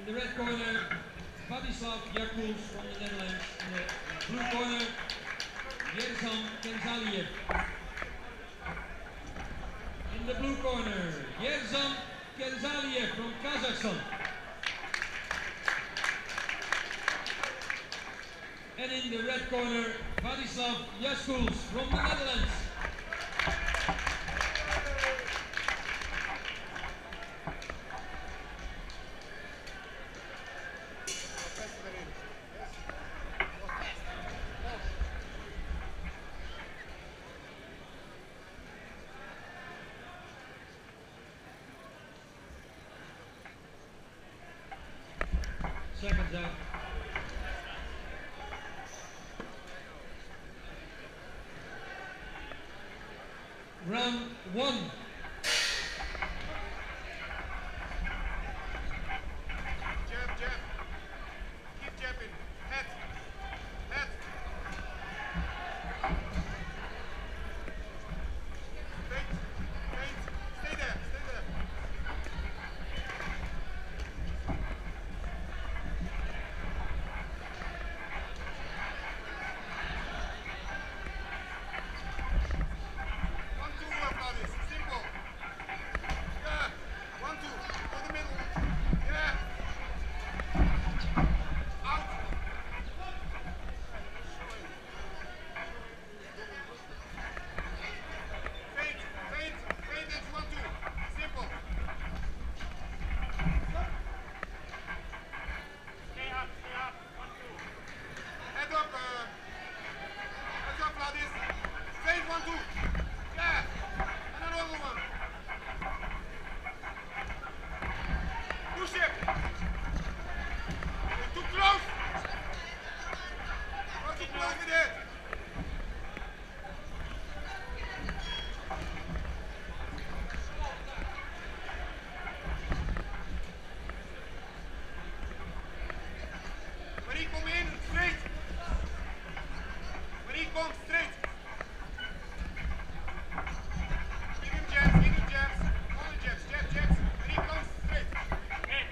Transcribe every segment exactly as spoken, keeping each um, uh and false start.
In the red corner, Vladislav Jakuls from the Netherlands. In the blue corner, Yerzhan Kenzaliev. In the blue corner, Yerzhan Kenzaliev from Kazakhstan. And in the red corner, Vladislav Jakuls from the Netherlands. Seconds out. Round one. Jab, jab. Keep jabbing. Head. Head. Wait. Wait. Stay there. Stay there. One, two, about this. Simple. Yeah. One, two. Go the middle. Yeah. Out. Fade. Fade. Fade. That's one, two. Simple. Stay up. Stay up. One, two. Head up. Uh, heads up, Vladis. Fade. One, two. Yeah. And another one. Push it. You're too close. Not too close with it. When he come in, straight. When he comes straight. Give him jabs, give him jabs. All the jabs, jab, jabs. When he comes straight. Okay.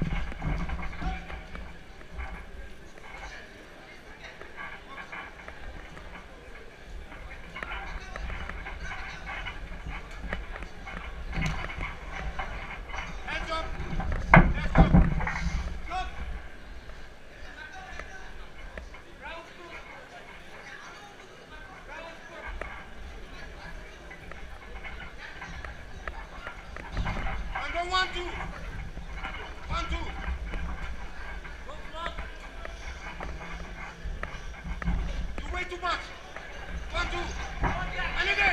Hands up. Hands up. Stop. And go one, two. One, two. You way too much. One, two. And again.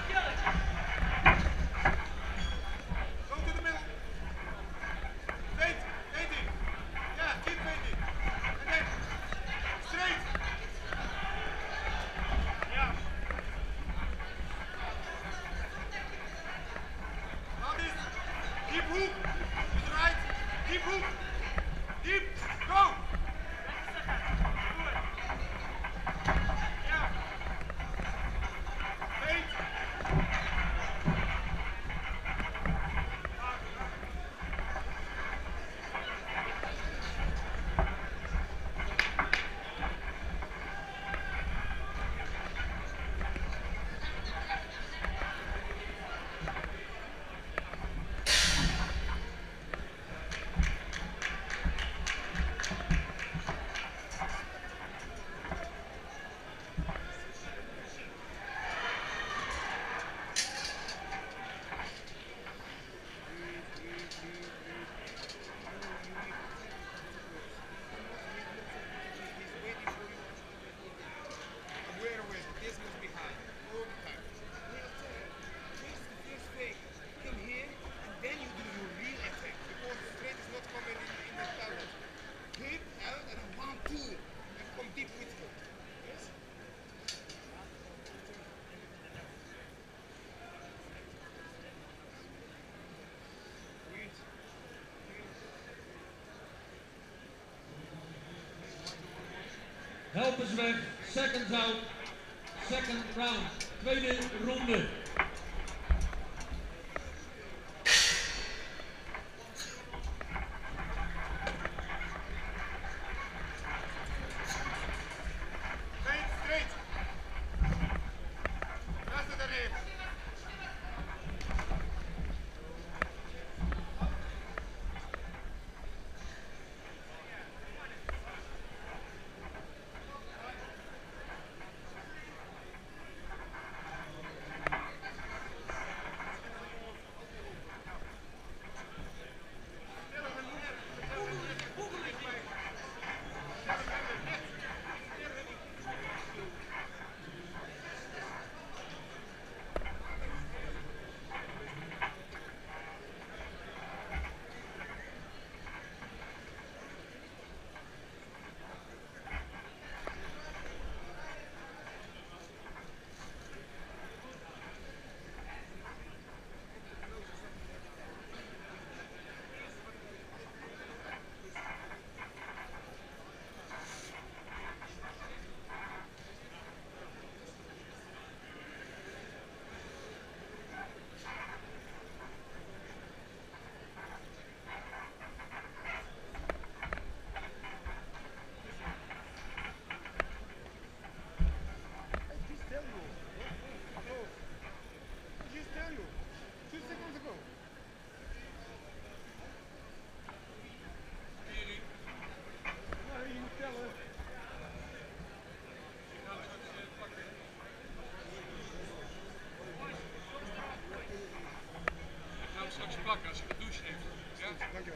Go to the middle. Fade. Fading. Yeah, keep fading. Again. Straight. Yeah. Now this. Deep hook. To the right. Deep hook. Deep. Go. Yeah. Fade. Where with this must be high all the time. First, the first fake, come here, and then you do your real attack because the straight is not coming in, in the balance. Hip out and then one, two, and come deep with hook. Yes? Wait. Helpers weg, seconds out, second round, tweede ronde. Dankjewel.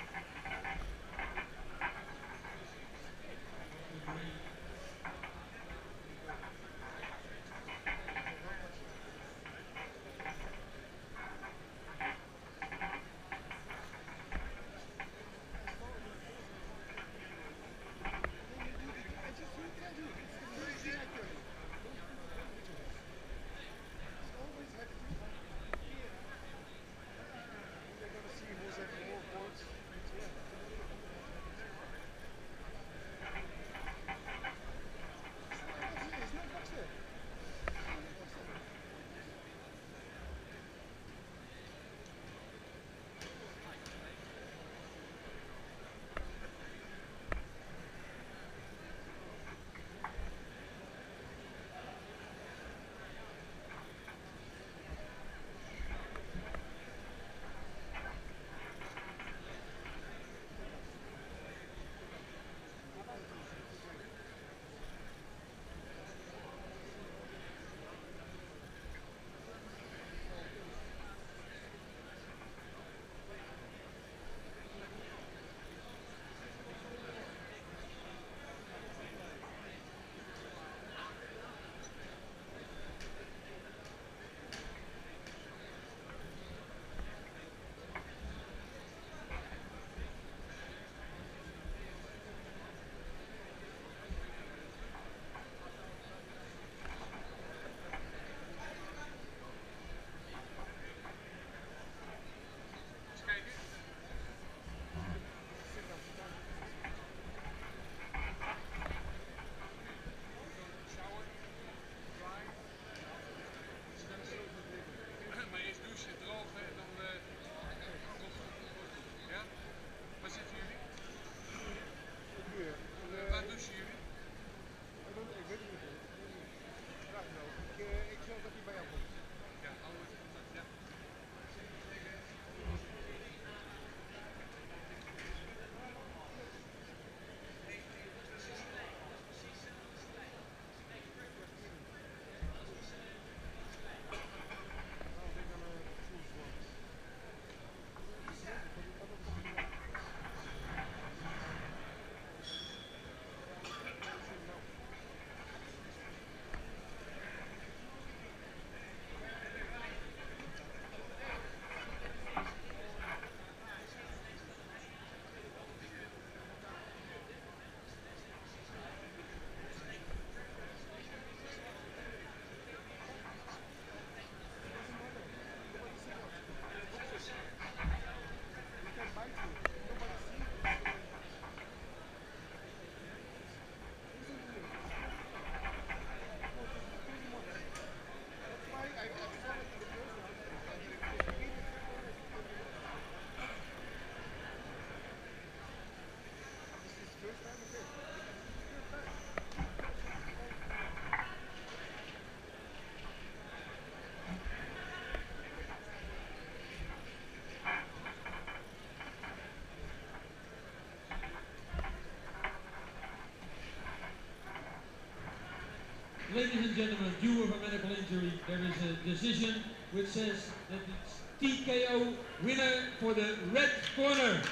Ladies and gentlemen, due of a medical injury, there is a decision which says that it's T K O winner for the red corner.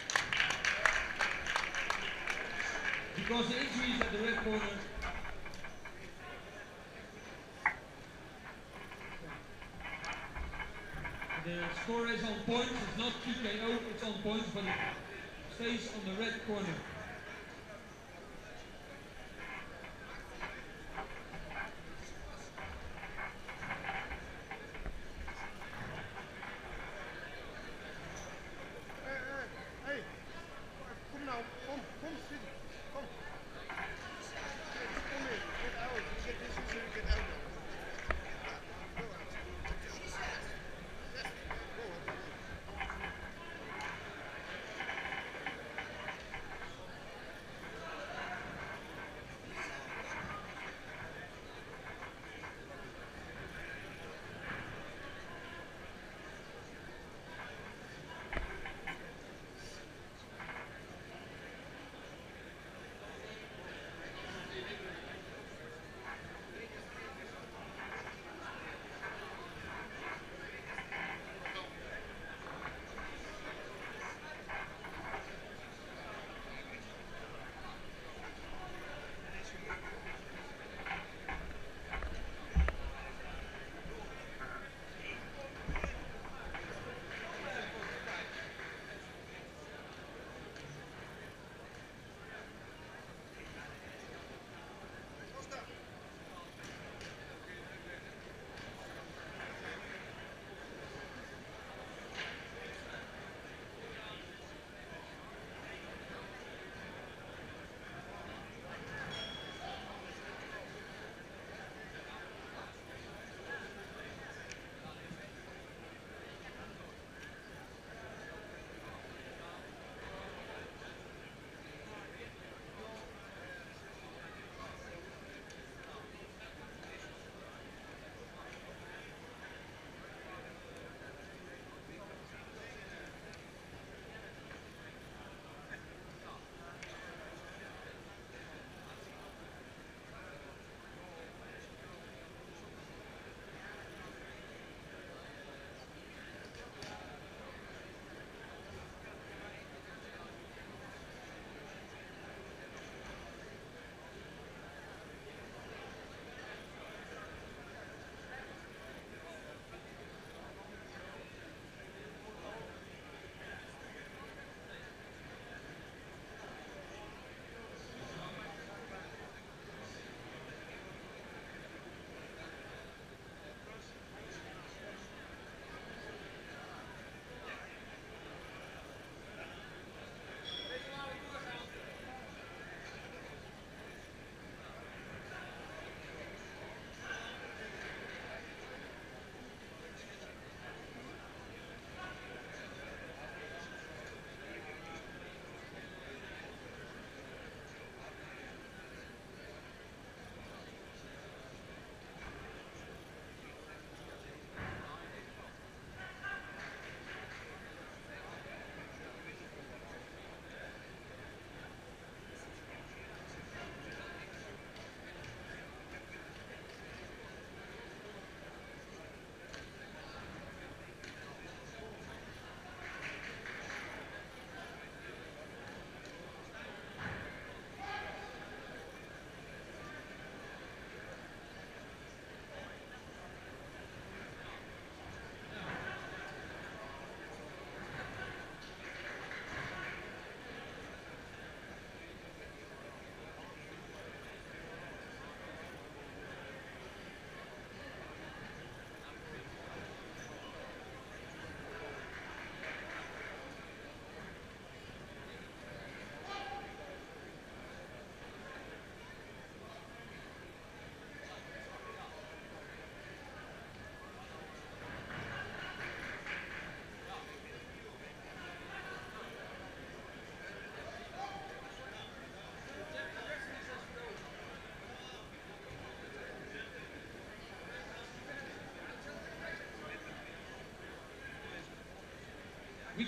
Because the injury is at the red corner. The score is on points, it's not T K O, it's on points, but it stays on the red corner.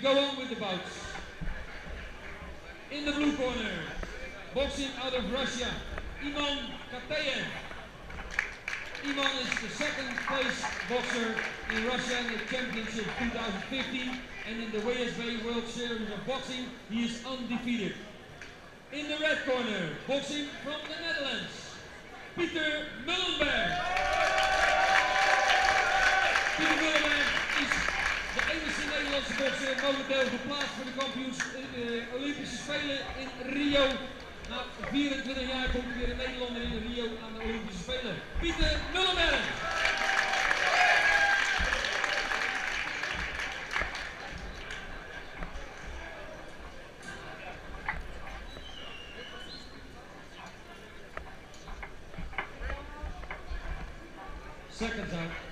go on with the bouts. In the blue corner, boxing out of Russia, Iman Katayev. Iman is the second place boxer in Russia in the championship two thousand fifteen, and in the W S B World Series of Boxing, he is undefeated. In the red corner, boxing from the Netherlands, Pieter Mullenberg. Pieter Mullenberg is de enige Nederlandse bokser momenteel geplaatst voor de kampioens uh, Olympische Spelen in Rio. Na vierentwintig jaar komt er weer een Nederlander in Rio aan de Olympische Spelen. Pieter Mullenberg. Seconds out.